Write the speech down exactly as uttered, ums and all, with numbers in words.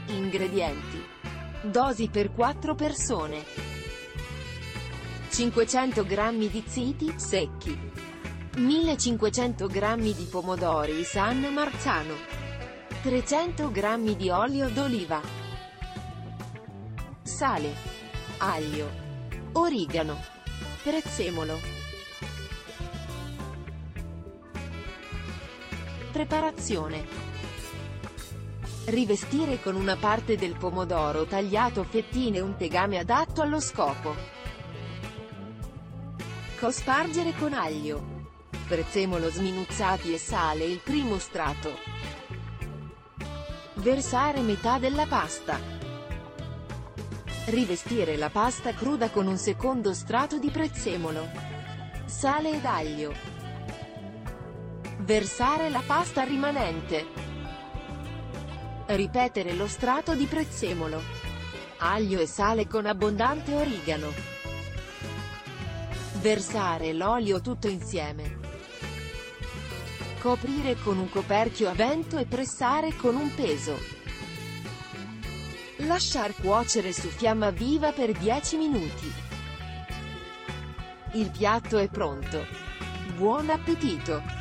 Ingredienti. Dosi per quattro persone. cinquecento grammi di ziti secchi, millecinquecento grammi di pomodori San Marzano, trecento grammi di olio d'oliva, sale, aglio, origano, prezzemolo. Preparazione. Rivestire con una parte del pomodoro tagliato a fettine un tegame adatto allo scopo. Cospargere con aglio, prezzemolo sminuzzati e sale il primo strato. Versare metà della pasta. Rivestire la pasta cruda con un secondo strato di prezzemolo, sale ed aglio. Versare la pasta rimanente. Ripetere lo strato di prezzemolo, aglio e sale con abbondante origano. Versare l'olio tutto insieme. Coprire con un coperchio a vento e pressare con un peso. Lasciar cuocere su fiamma viva per dieci minuti. Il piatto è pronto. Buon appetito!